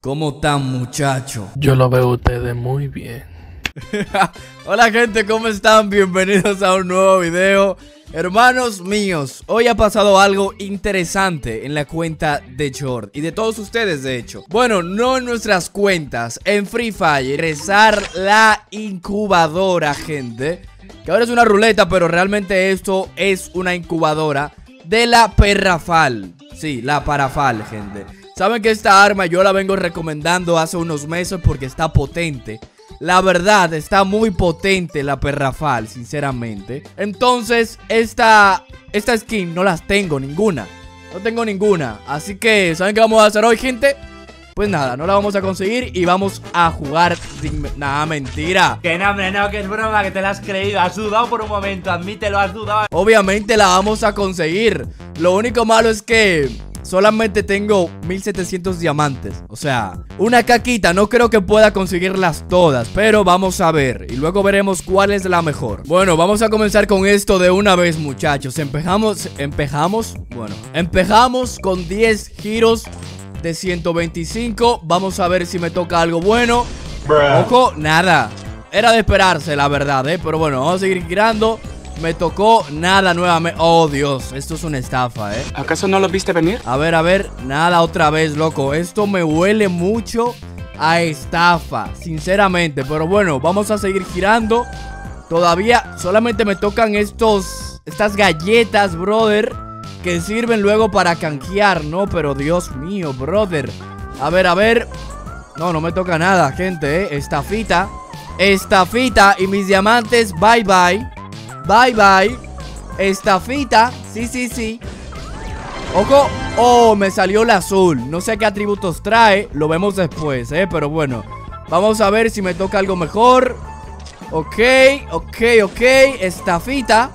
¿Cómo están, muchachos? Yo lo veo a ustedes muy bien. Hola gente, ¿cómo están? Bienvenidos a un nuevo video. Hermanos míos, hoy ha pasado algo interesante en la cuenta de Short y de todos ustedes, de hecho. Bueno, no en nuestras cuentas, en Free Fire. Rezar la incubadora, gente. Que ahora es una ruleta, pero realmente esto es una incubadora de la Parafal. Sí, la Parafal, gente. Saben que esta arma yo la vengo recomendando hace unos meses porque está potente. La verdad, está muy potente la Parafal, sinceramente. Entonces, esta skin no las tengo ninguna. No tengo ninguna. Así que, ¿saben qué vamos a hacer hoy, gente? Pues nada, no la vamos a conseguir y vamos a jugar sin... Nada, mentira. Que no, hombre, no, que es broma, que te la has creído. Has dudado por un momento, admítelo, has dudado. Obviamente la vamos a conseguir. Lo único malo es que solamente tengo 1700 diamantes. O sea, una caquita. No creo que pueda conseguirlas todas, pero vamos a ver y luego veremos cuál es la mejor. Bueno, vamos a comenzar con esto de una vez, muchachos. Empezamos con 10 giros de 125. Vamos a ver si me toca algo bueno. Ojo, nada. Era de esperarse, la verdad, pero bueno, vamos a seguir girando. Me tocó nada nuevamente. Oh, Dios, esto es una estafa, ¿Acaso no lo viste venir? A ver, nada otra vez, loco. Esto me huele mucho a estafa, sinceramente. Pero bueno, vamos a seguir girando. Todavía solamente me tocan estas galletas, brother, que sirven luego para canjear, ¿no? Pero Dios mío, brother. A ver. No me toca nada, gente, Estafita. Y mis diamantes, bye bye. Estafita, sí. Ojo, oh, me salió el azul. No sé qué atributos trae, lo vemos después, pero bueno. Vamos a ver si me toca algo mejor. Ok. Estafita.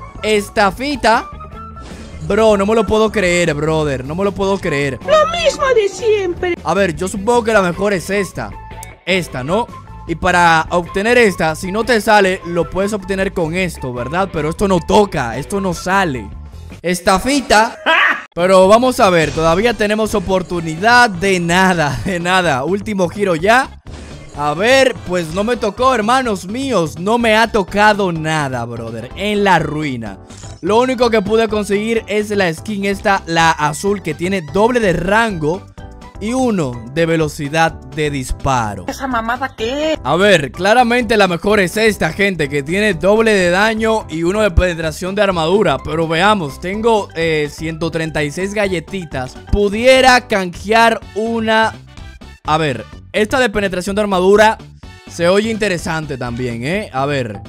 Bro, no me lo puedo creer, brother. No me lo puedo creer. Lo mismo de siempre. A ver, yo supongo que la mejor es esta. Esta, ¿no? Y para obtener esta, si no te sale, lo puedes obtener con esto, ¿verdad? Pero esto no toca, esto no sale. Estafita. Pero vamos a ver, todavía tenemos oportunidad de nada. Último giro ya. A ver, pues no me tocó, hermanos míos. No me ha tocado nada, brother. En la ruina. Lo único que pude conseguir es la skin esta, la azul, que tiene doble de rango y 1 de velocidad de disparo. ¿Esa mamada qué? A ver, claramente la mejor es esta, gente, que tiene doble de daño y 1 de penetración de armadura. Pero veamos, tengo 136 galletitas. Pudiera canjear una... A ver, esta de penetración de armadura se oye interesante también, A ver,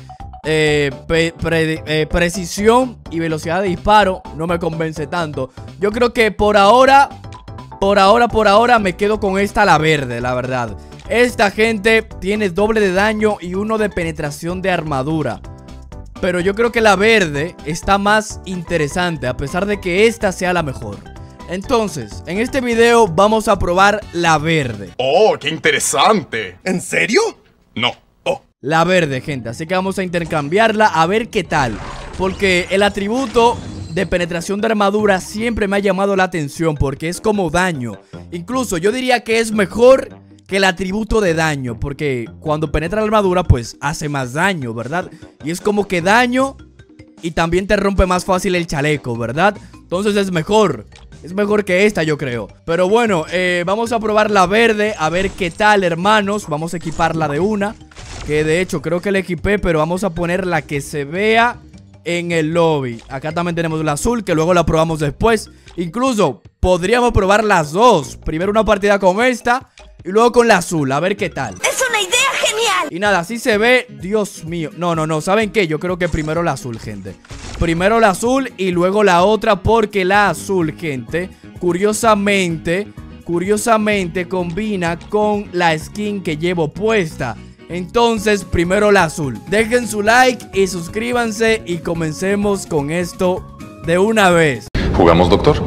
precisión y velocidad de disparo no me convence tanto. Yo creo que por ahora me quedo con esta, la verde, la verdad. Esta, gente, tiene doble de daño y 1 de penetración de armadura. Pero yo creo que la verde está más interesante, a pesar de que esta sea la mejor. Entonces, en este video vamos a probar la verde. ¡Oh, qué interesante! ¿En serio? No. Oh. La verde, gente, así que vamos a intercambiarla a ver qué tal. Porque el atributo de penetración de armadura siempre me ha llamado la atención, porque es como daño. Incluso yo diría que es mejor que el atributo de daño, porque cuando penetra la armadura pues hace más daño, ¿verdad? Y es como que daño y también te rompe más fácil el chaleco, ¿verdad? Entonces es mejor que esta, yo creo. Pero bueno, vamos a probar la verde, a ver qué tal, hermanos. Vamos a equiparla de una, que de hecho creo que la equipé, pero vamos a poner la que se vea en el lobby. Acá también tenemos la azul, que luego la probamos después. Incluso podríamos probar las dos. Primero una partida con esta y luego con la azul, a ver qué tal. Es una idea genial. Y nada, así se ve. Dios mío, no, ¿saben qué? Yo creo que primero la azul, gente. Primero la azul y luego la otra, porque la azul, gente, curiosamente combina con la skin que llevo puesta. Entonces, primero la azul. Dejen su like y suscríbanse y comencemos con esto de una vez. ¿Jugamos, doctor?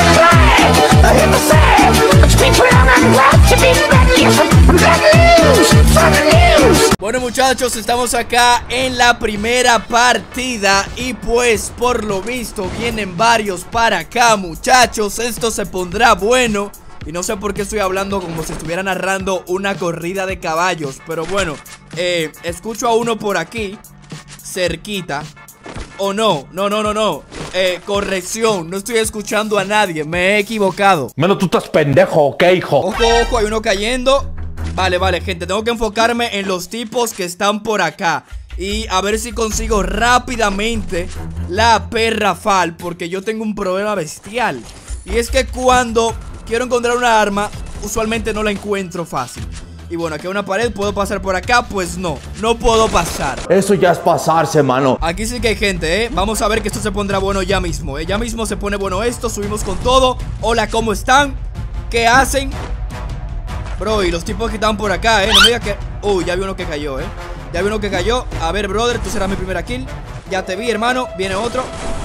Bueno, muchachos, estamos acá en la primera partida y pues por lo visto vienen varios para acá, muchachos. Esto se pondrá bueno. Y no sé por qué estoy hablando como si estuviera narrando una corrida de caballos. Pero bueno, escucho a uno por aquí, cerquita. O no, no. Corrección, no estoy escuchando a nadie, me he equivocado. Menos tú estás pendejo, ¿ok, hijo? Ojo, hay uno cayendo. Vale, gente, tengo que enfocarme en los tipos que están por acá y a ver si consigo rápidamente la perra Fal, porque yo tengo un problema bestial. Y es que cuando quiero encontrar una arma, usualmente no la encuentro fácil. Y bueno, aquí hay una pared, ¿puedo pasar por acá? Pues no puedo pasar. Eso ya es pasarse, mano. Aquí sí que hay gente, Vamos a ver que esto se pondrá bueno ya mismo, Ya mismo se pone bueno esto, subimos con todo. Hola, ¿cómo están? ¿Qué hacen? Bro, y los tipos que están por acá, No me digas que... Uy, ya vi uno que cayó, Ya vi uno que cayó. A ver, brother, tú serás mi primera kill. Ya te vi, hermano. Viene otro.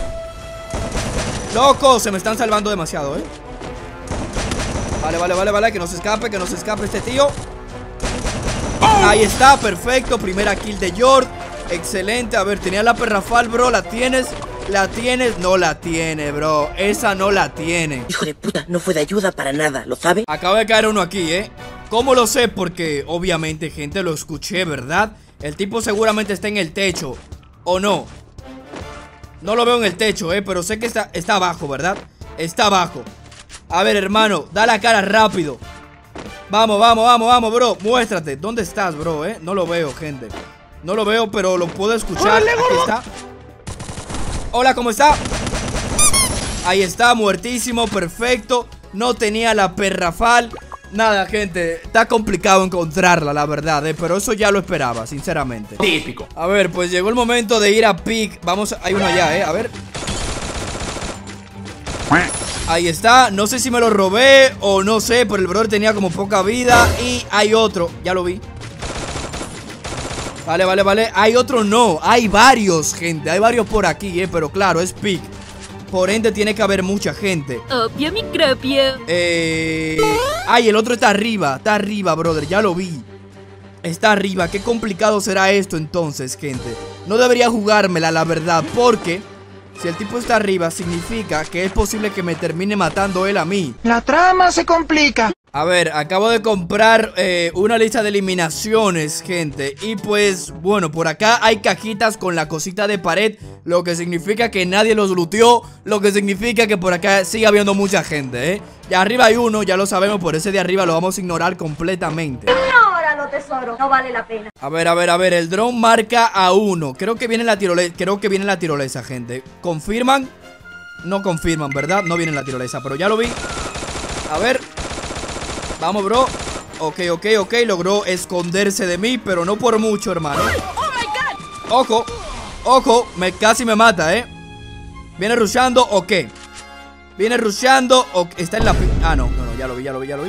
Loco, se me están salvando demasiado, Vale, que no se escape este tío. Ahí está, perfecto. Primera kill de Jord. Excelente, a ver, tenía la perra Fal, bro. ¿La tienes? ¿La tienes? No la tiene, bro. Esa no la tiene. Hijo de puta, no fue de ayuda para nada, ¿lo sabe? Acaba de caer uno aquí, ¿Cómo lo sé? Porque obviamente, gente, lo escuché, ¿verdad? El tipo seguramente está en el techo. ¿O no? No lo veo en el techo, pero sé que está abajo, ¿verdad? Está abajo. A ver, hermano, da la cara rápido. Vamos, bro. Muéstrate. ¿Dónde estás, bro, No lo veo, gente. No lo veo, pero lo puedo escuchar. Aquí está. Hola, ¿cómo está? Ahí está, muertísimo, perfecto. No tenía la perra Fal. Nada, gente, está complicado encontrarla, la verdad, pero eso ya lo esperaba, sinceramente. Típico. A ver, pues llegó el momento de ir a pick. Vamos, hay uno allá, a ver. Ahí está, no sé si me lo robé o no sé, pero el brother tenía como poca vida. Y hay otro, ya lo vi. Vale, hay otro no, hay varios, gente. Hay varios por aquí, pero claro, es pick. Por ende tiene que haber mucha gente. Obvio, microbio. Ay, el otro está arriba, brother, ya lo vi. Está arriba, qué complicado será esto entonces, gente. No debería jugármela, la verdad, porque si el tipo está arriba, significa que es posible que me termine matando él a mí. La trama se complica. A ver, acabo de comprar una lista de eliminaciones, gente. Y pues, bueno, por acá hay cajitas con la cosita de pared, lo que significa que nadie los looteó, lo que significa que por acá sigue habiendo mucha gente, Y arriba hay uno, ya lo sabemos, por ese de arriba lo vamos a ignorar completamente. Ignóralo, tesoro, no vale la pena. A ver, el dron marca a uno. Creo que viene la tirolesa, gente. ¿Confirman? No confirman, ¿verdad? No viene la tirolesa, pero ya lo vi. A ver. Vamos, bro. Ok. Logró esconderse de mí, pero no por mucho, hermano. Ojo. Casi me mata, ¿Viene rushando o qué? Viene rushando o está en la... Ah, no, ya lo vi.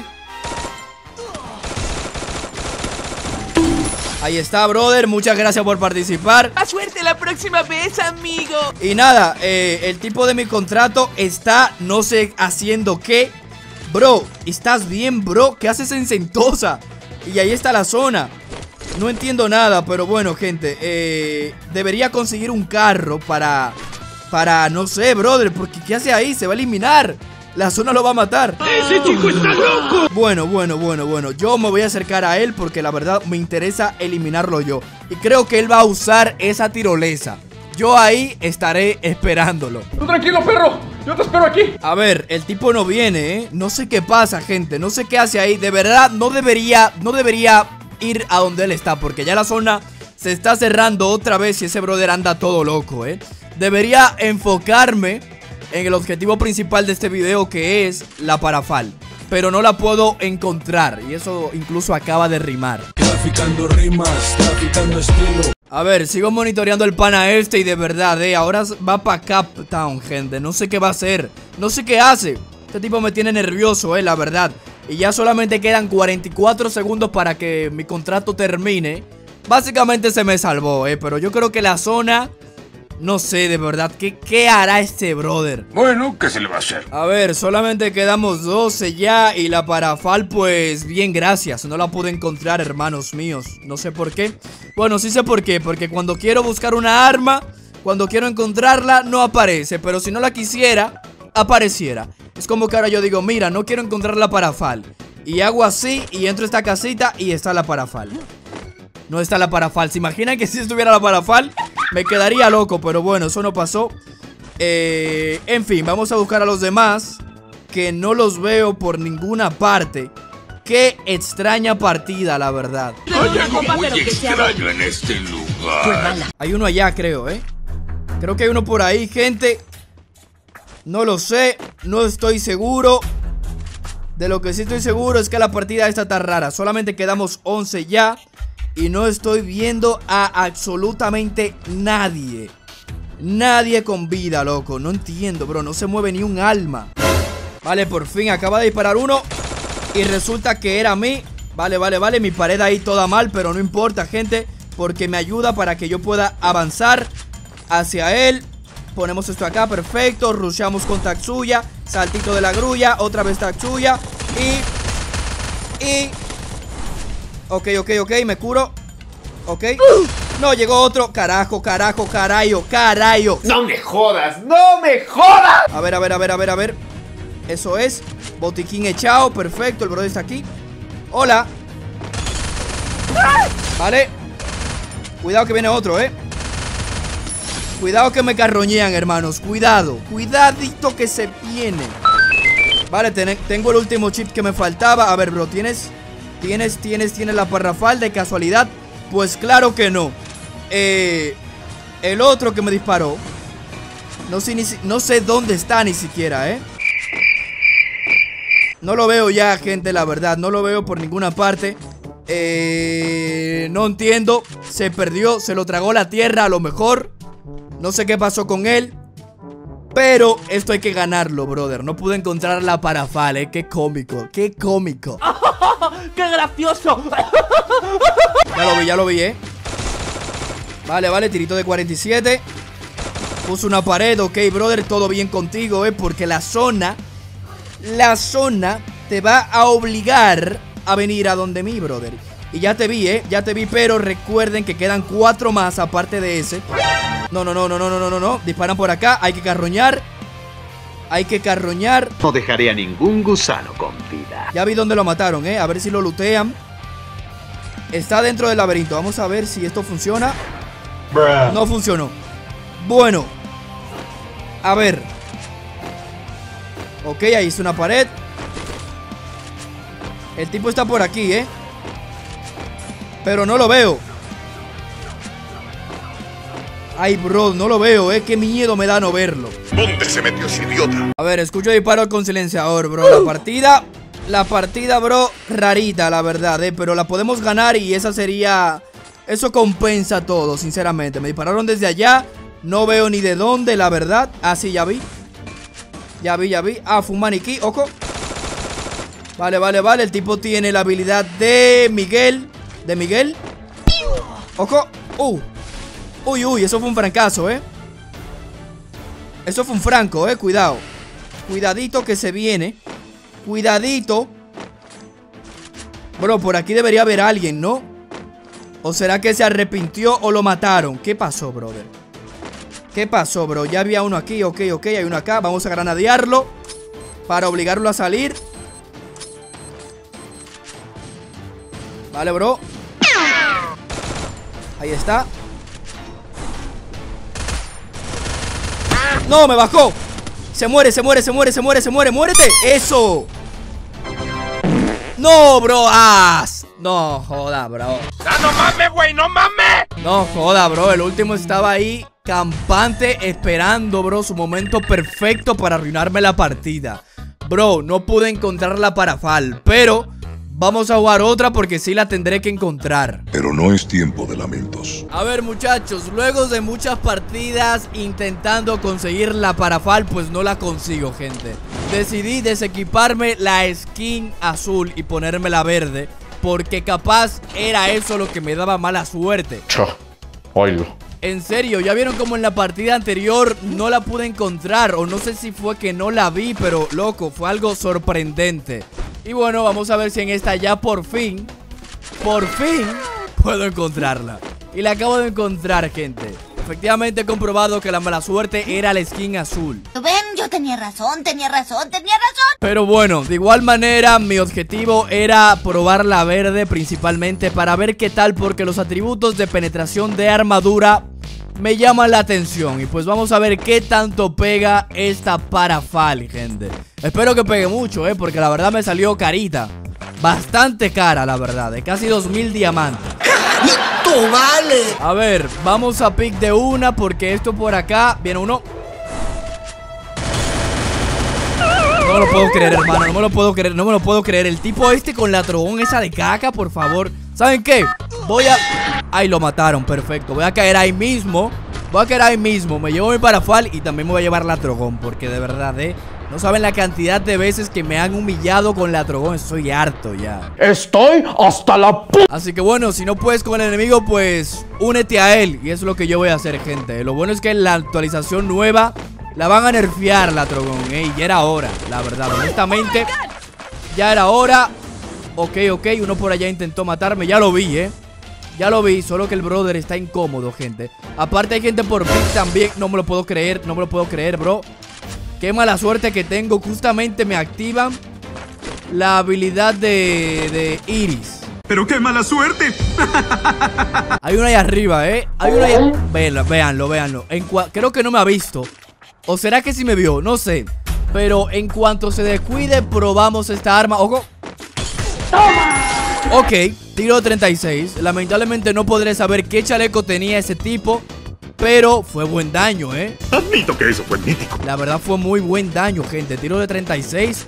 Ahí está, brother, muchas gracias por participar. ¡A suerte la próxima vez, amigo! Y nada, el tipo de mi contrato está, no sé, haciendo qué. Bro, ¿estás bien, bro? ¿Qué haces en Sentosa? Y ahí está la zona. No entiendo nada, pero bueno, gente, debería conseguir un carro para, no sé, brother, porque ¿qué hace ahí? Se va a eliminar. La zona lo va a matar. ¡Ese chico está loco! Bueno, yo me voy a acercar a él porque la verdad me interesa eliminarlo yo. Y creo que él va a usar esa tirolesa. Yo ahí estaré esperándolo. Tú tranquilo, perro, yo te espero aquí. A ver, el tipo no viene, No sé qué pasa, gente, no sé qué hace ahí. De verdad, no debería ir a donde él está, porque ya la zona se está cerrando otra vez y ese brother anda todo loco, Debería enfocarme en el objetivo principal de este video, que es la parafal, pero no la puedo encontrar, y eso incluso acaba de rimar. Traficando rimas, traficando estilo. A ver, sigo monitoreando el pana este y de verdad, ahora va para Cap Town, gente. No sé qué va a hacer, no sé qué hace. Este tipo me tiene nervioso, la verdad. Y ya solamente quedan 44 segundos para que mi contrato termine. Básicamente se me salvó, pero yo creo que la zona... No sé, de verdad, ¿qué hará este brother? Bueno, ¿qué se le va a hacer? A ver, solamente quedamos 12 ya. Y la parafal, pues, bien, gracias. No la pude encontrar, hermanos míos. No sé por qué. Bueno, sí sé por qué. Porque cuando quiero buscar una arma, cuando quiero encontrarla, no aparece. Pero si no la quisiera, apareciera. Es como que ahora yo digo, mira, no quiero encontrar la Parafal. Y hago así y entro a esta casita y está la Parafal. No está la Parafal. ¿Se imaginan que si estuviera la Parafal? Me quedaría loco, pero bueno, eso no pasó. En fin, vamos a buscar a los demás, que no los veo por ninguna parte. Qué extraña partida, la verdad. Hay algo muy extraño en este lugar. Hay uno allá, creo, Creo que hay uno por ahí, gente. No lo sé, no estoy seguro. De lo que sí estoy seguro es que la partida esta está rara. Solamente quedamos 11 ya. Y no estoy viendo a absolutamente nadie. Nadie con vida, loco. No entiendo, bro, no se mueve ni un alma. Vale, por fin acaba de disparar uno. Y resulta que era a mí. Vale, mi pared ahí toda mal, pero no importa, gente, porque me ayuda para que yo pueda avanzar hacia él. Ponemos esto acá, perfecto. Rushamos con Tatsuya. Saltito de la grulla, otra vez Tatsuya. Ok, me curo. Ok. No, llegó otro. Carajo. No me jodas. A ver. Eso es. Botiquín echado, perfecto. El brother está aquí. Hola. Vale. Cuidado que viene otro, Cuidado que me carroñean, hermanos. Cuidadito que se viene. Vale, tengo el último chip que me faltaba. A ver, bro, ¿tienes la Parafal de casualidad? Pues claro que no. El otro que me disparó, no sé dónde está ni siquiera, No lo veo ya, gente, la verdad. No lo veo por ninguna parte. No entiendo. Se perdió, se lo tragó la tierra a lo mejor. No sé qué pasó con él. Pero esto hay que ganarlo, brother. No pude encontrar la Parafal, Qué cómico, ¡Qué gracioso! Ya lo vi, Vale, tirito de 47. Puso una pared, ok, brother. Todo bien contigo, porque la zona te va a obligar a venir a donde mí, brother. Y ya te vi, pero recuerden que quedan 4 más aparte de ese. No. Disparan por acá, hay que carroñar. No dejaré a ningún gusano con vida. Ya vi dónde lo mataron, A ver si lo lootean. Está dentro del laberinto, vamos a ver si esto funciona. No funcionó. Bueno, a ver. Ok, ahí está una pared. El tipo está por aquí, pero no lo veo. Ay, bro, no lo veo, Qué miedo me da no verlo. ¿Dónde se metió ese idiota? A ver, escucho disparo con silenciador, bro. La partida, bro, rarita, la verdad, pero la podemos ganar y esa sería... Eso compensa todo, sinceramente. Me dispararon desde allá. No veo ni de dónde, la verdad. Ah, sí, ya vi. Ah, fue un maniquí, ojo. Vale. El tipo tiene la habilidad de Miguel. Ojo. Uy, eso fue un francazo, Eso fue un franco, cuidado. Cuidadito que se viene. Cuidadito. Bro, por aquí debería haber alguien, ¿no? ¿O será que se arrepintió o lo mataron? ¿Qué pasó, brother? Bro? Ya había uno aquí, ok, hay uno acá. Vamos a granadearlo para obligarlo a salir. Vale, bro. Ahí está. No, me bajó. Se muere. ¡Muérete! ¡Eso! No, bro. No joda, bro. ¡No mames, güey! ¡No mames! No joda, bro. El último estaba ahí campante, esperando, bro, su momento perfecto para arruinarme la partida. Bro, no pude encontrar la Parafal, pero vamos a jugar otra porque sí la tendré que encontrar. Pero no es tiempo de lamentos. A ver, muchachos, luego de muchas partidas intentando conseguir la Parafal, pues no la consigo, gente. Decidí desequiparme la skin azul y ponerme la verde, porque capaz era eso lo que me daba mala suerte. Oílo. En serio, ya vieron como en la partida anterior no la pude encontrar, o no sé si fue que no la vi, pero loco, fue algo sorprendente. Y bueno, vamos a ver si en esta ya por fin puedo encontrarla. Y la acabo de encontrar, gente. Efectivamente he comprobado que la mala suerte era la skin azul. Ven, yo Yo tenía razón. Pero bueno, de igual manera mi objetivo era probar la verde principalmente para ver qué tal, porque los atributos de penetración de armadura me llaman la atención. Y pues vamos a ver qué tanto pega esta Parafal, gente. Espero que pegue mucho, porque la verdad me salió carita. Bastante cara, la verdad, de casi 2000 diamantes. ¡Carito, vale! A ver, vamos a pick de una, porque esto por acá viene uno. No me lo puedo creer, hermano, no me lo puedo creer. El tipo este con la trogón esa de caca, por favor. ¿Saben qué? Voy a... Ay, lo mataron, perfecto. Voy a caer ahí mismo. Me llevo mi Parafal y también me voy a llevar la trogón, porque de verdad, no saben la cantidad de veces que me han humillado con la trogón. Estoy harto ya. Estoy hasta la Así que bueno, si no puedes con el enemigo, pues únete a él. Y eso es lo que yo voy a hacer, gente. Lo bueno es que en la actualización nueva la van a nerfear la trogón, ya era hora, la verdad, honestamente. Ya era hora. Ok, uno por allá intentó matarme, ya lo vi, ya lo vi, solo que el brother está incómodo, gente. Aparte hay gente por pick también. No me lo puedo creer, bro. Qué mala suerte que tengo. Justamente me activan la habilidad de Iris. Pero qué mala suerte. Hay uno ahí arriba, Hay uno ahí. Véanlo. Creo que no me ha visto. ¿O será que sí me vio? No sé. Pero en cuanto se descuide, probamos esta arma. ¡Ojo! Ok, tiro de 36. Lamentablemente no podré saber qué chaleco tenía ese tipo, pero fue buen daño, Admito que eso fue mítico. La verdad fue muy buen daño, gente. Tiro de 36.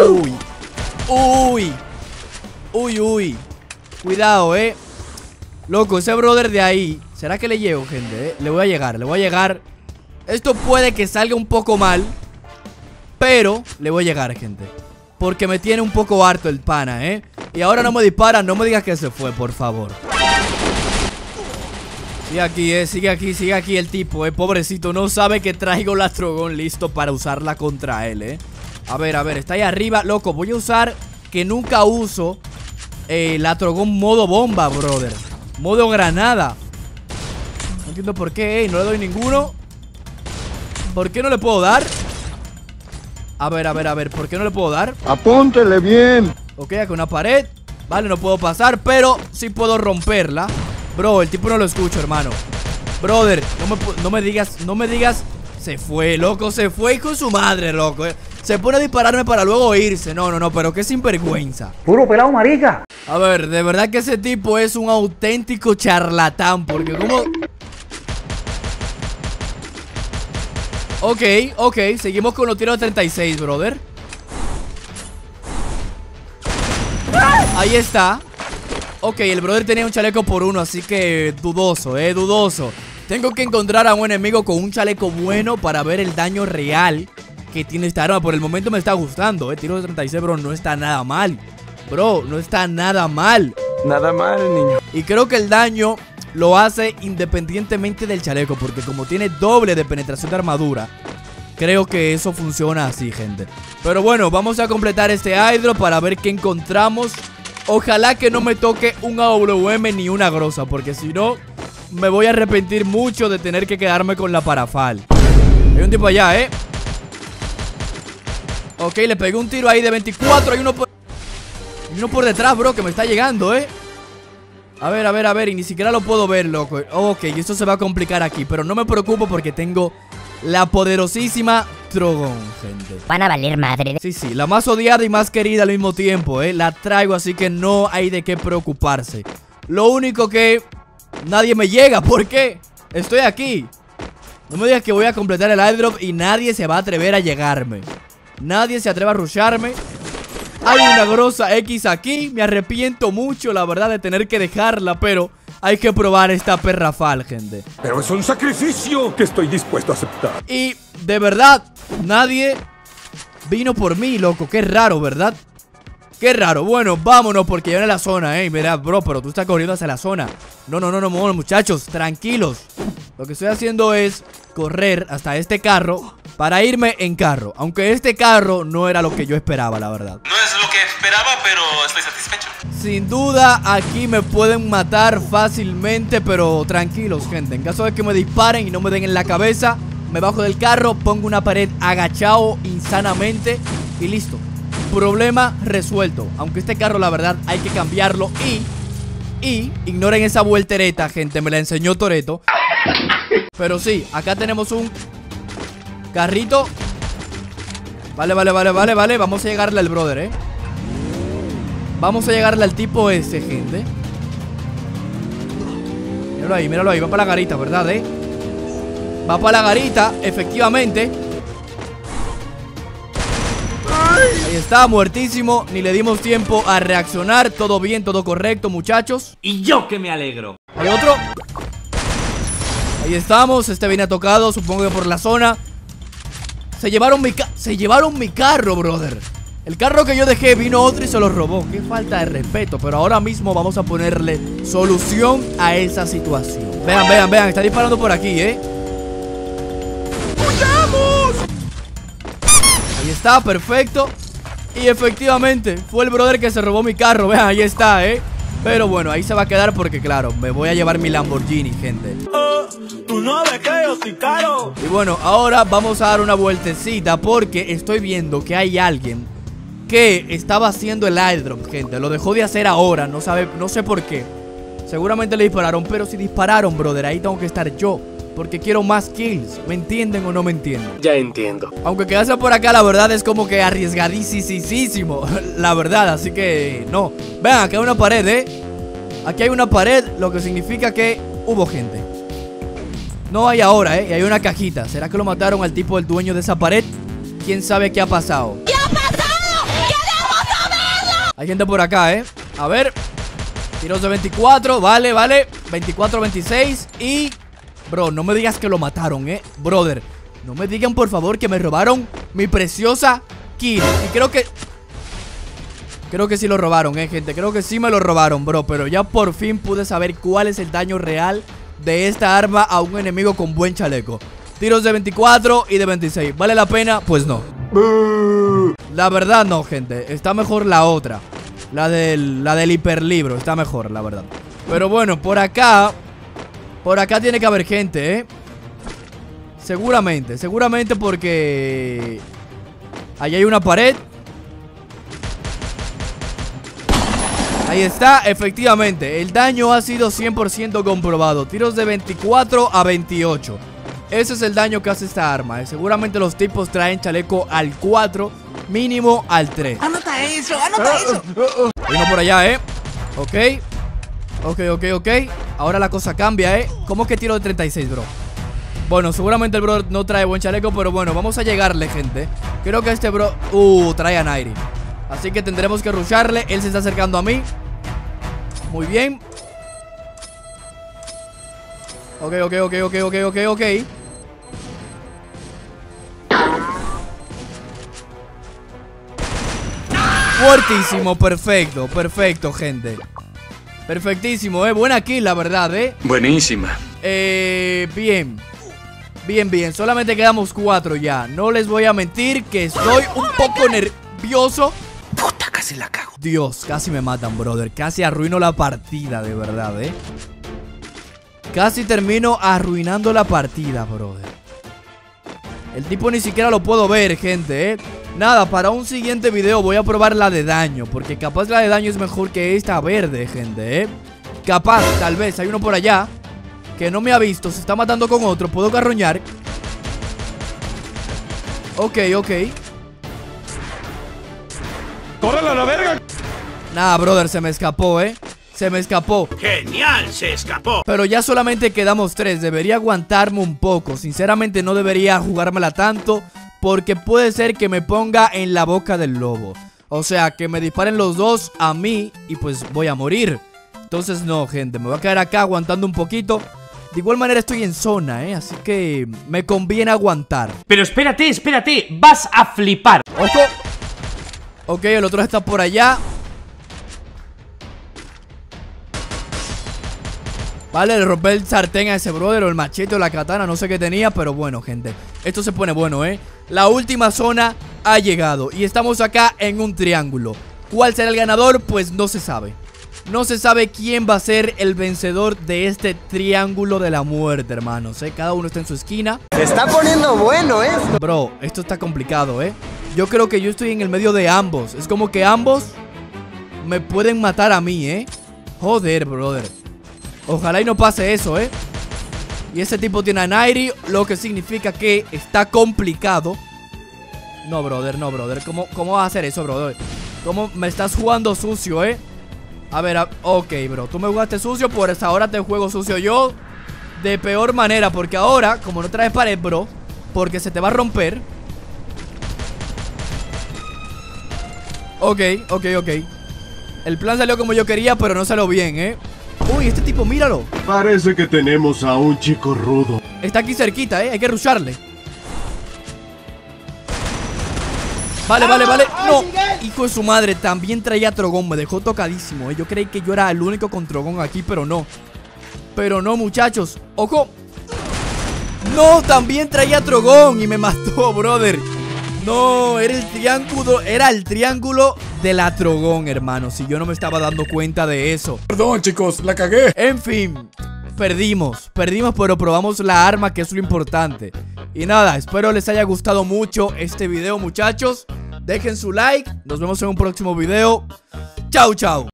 Uy. Cuidado, Loco, ese brother de ahí. ¿Será que le llego, gente? Le voy a llegar. Esto puede que salga un poco mal, pero le voy a llegar, gente, porque me tiene un poco harto el pana, Y ahora no me dispara, no me digas que se fue, por favor. Sigue aquí el tipo, pobrecito, no sabe que traigo la trogón listo para usarla contra él, A ver, está ahí arriba, loco, voy a usar, que nunca uso, la trogón modo bomba, brother. Modo granada. No entiendo por qué, no le doy ninguno. ¿Por qué no le puedo dar? A ver, ¿por qué no le puedo dar? Apúntele bien. Ok, acá una pared. Vale, no puedo pasar, pero sí puedo romperla. Bro, el tipo no lo escucho, hermano. Brother, no me digas. Se fue, loco, se fue con su madre, loco, Se pone a dispararme para luego irse. No, pero qué sinvergüenza. Puro pelado marica. A ver, de verdad que ese tipo es un auténtico charlatán, porque como... Ok, seguimos con los tiros de 36, brother. Ahí está. Ok, el brother tenía un chaleco por uno, así que dudoso, dudoso. Tengo que encontrar a un enemigo con un chaleco bueno para ver el daño real que tiene esta arma. Por el momento me está gustando, tiro de 36, bro, no está nada mal. Bro, no está nada mal. Nada mal, niño. Y creo que el daño lo hace independientemente del chaleco, porque como tiene doble de penetración de armadura, creo que eso funciona así, gente. Pero bueno, vamos a completar este airdrop para ver qué encontramos. Ojalá que no me toque un AWM ni una grosa, porque si no, me voy a arrepentir mucho de tener que quedarme con la Parafal. Hay un tipo allá, Ok, le pegué un tiro ahí de 24. Hay uno por detrás, bro, que me está llegando, A ver, y ni siquiera lo puedo ver, loco. Ok, esto se va a complicar aquí, pero no me preocupo porque tengo la poderosísima trogón, gente. Van a valer madre. Sí, la más odiada y más querida al mismo tiempo, La traigo, así que no hay de qué preocuparse. Lo único que nadie me llega, ¿por qué? Estoy aquí. No me digas que voy a completar el airdrop y nadie se va a atrever a llegarme. Nadie se atreve a rusharme. Hay una grosa X aquí. Me arrepiento mucho, la verdad, de tener que dejarla, pero hay que probar esta Parafal, gente. Pero es un sacrificio que estoy dispuesto a aceptar. Y de verdad, nadie vino por mí, loco. Qué raro, ¿verdad? Qué raro. Bueno, vámonos porque ya viene la zona, Mira, bro, pero tú estás corriendo hacia la zona. No, muchachos, tranquilos. Lo que estoy haciendo es correr hasta este carro para irme en carro. Aunque este carro no era lo que yo esperaba, la verdad. No es lo que esperaba, pero estoy satisfecho. Sin duda, aquí me pueden matar fácilmente, pero tranquilos, gente. En caso de que me disparen y no me den en la cabeza, me bajo del carro, pongo una pared agachado insanamente y listo. Problema resuelto. Aunque este carro, la verdad, hay que cambiarlo. Y ignoren esa voltereta, gente. Me la enseñó Toretto. Pero sí, acá tenemos un carrito. Vale. Vamos a llegarle al brother, Vamos a llegarle al tipo ese, gente. Míralo ahí. Va para la garita, ¿verdad, Va para la garita, efectivamente. Ahí está, muertísimo. Ni le dimos tiempo a reaccionar. Todo bien, todo correcto, muchachos. Y yo que me alegro. Hay otro. Ahí estamos, este viene tocado, supongo que por la zona. Se llevaron mi carro, brother. El carro que yo dejé, vino otro y se lo robó. Qué falta de respeto. Pero ahora mismo vamos a ponerle solución a esa situación. Vean, está disparando por aquí, ¡huyamos! Ahí está, perfecto. Y efectivamente, fue el brother que se robó mi carro. Vean, ahí está, Pero bueno, ahí se va a quedar porque, claro, me voy a llevar mi Lamborghini, gente. Tú no ves que yo soy caro. Y bueno, ahora vamos a dar una vueltecita porque estoy viendo que hay alguien que estaba haciendo el airdrop, gente. Lo dejó de hacer ahora, no sé por qué. Seguramente le dispararon, pero si dispararon, brother, ahí tengo que estar yo, porque quiero más kills. ¿Me entienden o no me entienden? Ya entiendo. Aunque quedarse por acá, la verdad, es como que arriesgadísimo, la verdad, así que no. Vean, aquí hay una pared, Aquí hay una pared, lo que significa que hubo gente. No hay ahora, y hay una cajita. ¿Será que lo mataron al tipo, el dueño de esa pared? ¿Quién sabe qué ha pasado? ¿Qué ha pasado? ¡Queremos saberlo! Hay gente por acá, A ver. Tiros de 24, vale 24, 26 y... Bro, no me digas que lo mataron, brother, no me digan por favor que me robaron mi preciosa kill. Y creo que sí lo robaron, gente. Creo que sí me lo robaron, bro. Pero ya por fin pude saber cuál es el daño real de esta arma a un enemigo con buen chaleco. Tiros de 24 y de 26. ¿Vale la pena? Pues no. La verdad no, gente. Está mejor la otra. La del hiperlibro. Está mejor, la verdad. Pero bueno, por acá tiene que haber gente, Seguramente porque allí hay una pared. Ahí está, efectivamente. El daño ha sido 100% comprobado. Tiros de 24 a 28. Ese es el daño que hace esta arma, Seguramente los tipos traen chaleco al 4, mínimo al 3. Anota eso, anota eso. Uno por allá, Ok. Ahora la cosa cambia, ¿Cómo que tiro de 36, bro? Bueno, seguramente el bro no trae buen chaleco, pero bueno, vamos a llegarle, gente. Creo que este bro... trae a Nairi. Así que tendremos que rusharle. Él se está acercando a mí. Muy bien. Ok. Fuertísimo, perfecto, gente. Perfectísimo, buena kill, la verdad, Buenísima. Bien. Solamente quedamos 4 ya. No les voy a mentir que estoy un poco nervioso. Puta, casi la cago. Dios, casi me matan, brother. Casi arruino la partida, de verdad, Casi termino arruinando la partida, brother. El tipo ni siquiera lo puedo ver, gente, Nada, para un siguiente video voy a probar la de daño, porque capaz la de daño es mejor que esta verde, gente, Capaz, tal vez, hay uno por allá que no me ha visto, se está matando con otro. Puedo carroñar. Ok. ¡Córrele a la verga! Nah, brother, se me escapó, Se me escapó. ¡Genial! ¡Se escapó! Pero ya solamente quedamos 3. Debería aguantarme un poco. Sinceramente no debería jugármela tanto, porque puede ser que me ponga en la boca del lobo. O sea, que me disparen los dos a mí y pues voy a morir. Entonces no, gente, me voy a quedar acá aguantando un poquito. De igual manera estoy en zona, así que me conviene aguantar. Pero espérate, vas a flipar. ¡Ojo! Ok, el otro está por allá. Vale, le rompí el sartén a ese brother, o el machete o la katana, no sé qué tenía. Pero bueno, gente, esto se pone bueno, La última zona ha llegado y estamos acá en un triángulo. ¿Cuál será el ganador? Pues no se sabe. no se sabe quién va a ser el vencedor de este triángulo de la muerte, hermanos, Cada uno está en su esquina. Se está poniendo bueno, Bro, esto está complicado, Yo creo que yo estoy en el medio de ambos. Es como que ambos me pueden matar a mí, Joder, brother. Ojalá y no pase eso, Y ese tipo tiene a Nairi, lo que significa que está complicado. No, brother, no, brother. ¿Cómo vas a hacer eso, brother? ¿Cómo me estás jugando sucio, A ver, ok, bro. Tú me jugaste sucio, pues ahora te juego sucio yo de peor manera. Porque ahora, como no traes pared, bro, porque se te va a romper. Ok. El plan salió como yo quería, pero no salió bien, Uy, este tipo, míralo. Parece que tenemos a un chico rudo. Está aquí cerquita, hay que rusharle. Vale. No, hijo de su madre, también traía Trogón. Me dejó tocadísimo, Yo creí que yo era el único con Trogón aquí, pero no. Pero no, muchachos. ¡Ojo! No, también traía Trogón y me mató, brother. No, era el triángulo de la Trogón, hermano. Si yo no me estaba dando cuenta de eso. Perdón, chicos, la cagué. En fin, perdimos, pero probamos la arma, que es lo importante. Y nada, espero les haya gustado mucho este video, muchachos. Dejen su like, nos vemos en un próximo video. Chau, chau.